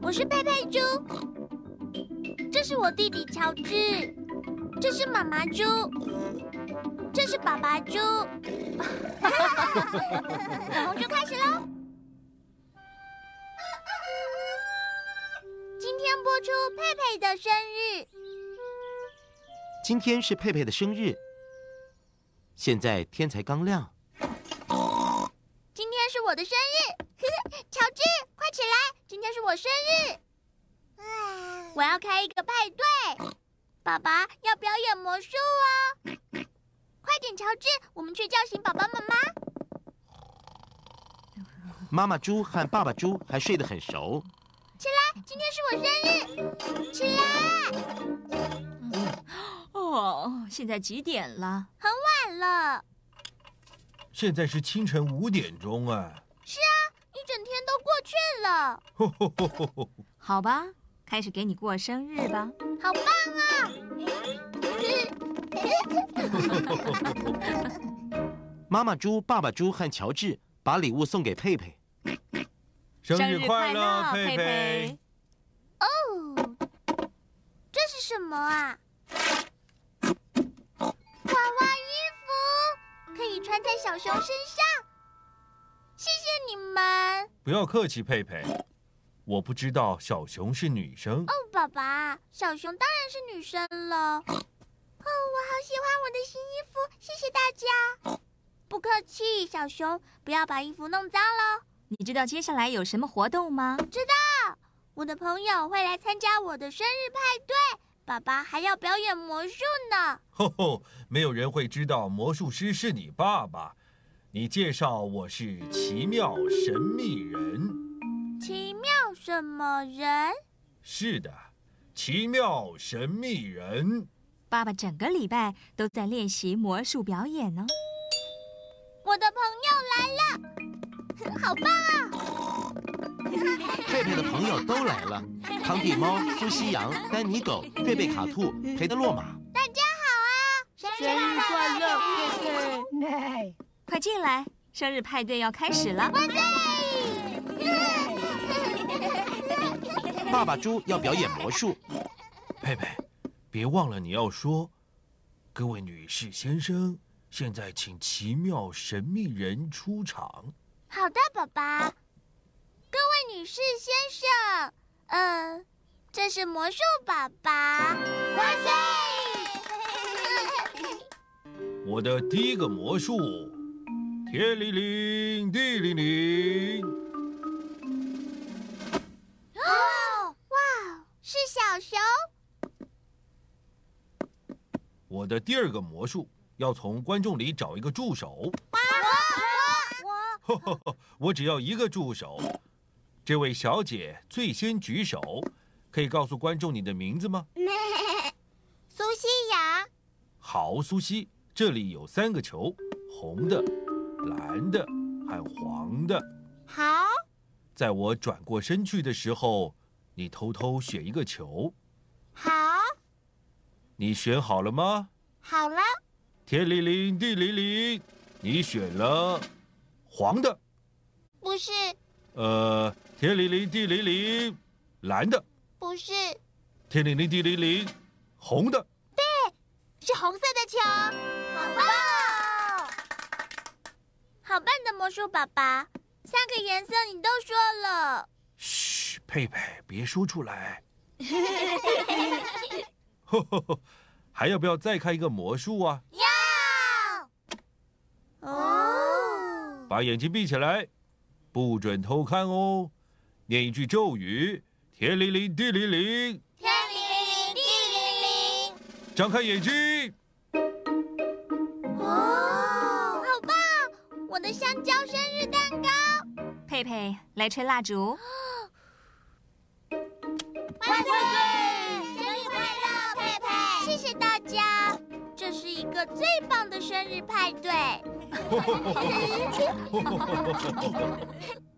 我是佩佩猪，这是我弟弟乔治，这是妈妈猪，这是爸爸猪。小红猪开始喽！今天播出佩佩的生日。 今天是佩佩的生日，现在天才刚亮。 今天是我的生日，乔治，快起来！今天是我生日，我要开一个派对。爸爸要表演魔术哦！快点，乔治，我们去叫醒爸爸妈妈。 妈妈猪和爸爸猪还睡得很熟。 起来，今天是我生日，起来！ 哦，现在几点了？ 很晚了。 现在是清晨5点钟啊！ 是啊，一整天都过去了。 好吧，开始给你过生日吧。 好棒啊！ 妈妈猪、爸爸猪和乔治把礼物送给佩佩。 生日快乐，佩佩！ 哦，这是什么啊？娃娃衣服可以穿在小熊身上。谢谢你们。 不要客气，佩佩。我不知道小熊是女生。 哦，爸爸，小熊当然是女生了。哦，我好喜欢我的新衣服，谢谢大家。不客气，小熊，不要把衣服弄脏了。 你知道接下来有什么活动吗？ 知道，我的朋友会来参加我的生日派对，爸爸还要表演魔术呢。 没有人会知道魔术师是你爸爸。你介绍我是奇妙神秘人。 奇妙什么人？ 是的，奇妙神秘人。 爸爸整个礼拜都在练习魔术表演哦。 我的朋友来了，好棒啊！ 佩佩的朋友都来了，汤蒂猫、苏西羊、丹尼狗、贝贝卡兔、培德洛马。 大家好啊！ 生日快乐，佩佩！ 快进来，生日派对要开始了。 万岁！ 爸爸猪要表演魔术。 佩佩，别忘了你要说，各位女士先生，现在请奇妙神秘人出场。 好的，爸爸。各位女士先生，这是魔术爸爸。万岁！ 我的第一个魔术，天灵灵，地灵灵。 哦，哇，是小熊。 我的第二个魔术，要从观众里找一个助手。我只要一个助手。这位小姐最先举手，可以告诉观众你的名字吗？ 苏西雅。 好，苏西，这里有3个球，红的、蓝的和黄的。 好。 在我转过身去的时候，你偷偷选一个球。 好。 你选好了吗？ 好了。 天灵灵，地灵灵，你选了黄的。 不是。 天灵灵，地灵灵，蓝的。 不是。 天灵灵，地灵灵，红的。 对，是红色的球。好棒！好棒的魔术爸爸，3个颜色你都说了。 嘘，佩佩，别说出来。还要不要再开一个魔术啊？ 要。哦。 把眼睛闭起来，不准偷看哦。念一句咒语：天灵灵，地灵灵。 天灵灵，地灵灵。 张开眼睛。 哦，好棒！我的香蕉生日蛋糕。 佩佩，来吹蜡烛。 万岁！生日快乐，佩佩！谢谢大家，这是一个最棒的生日派对。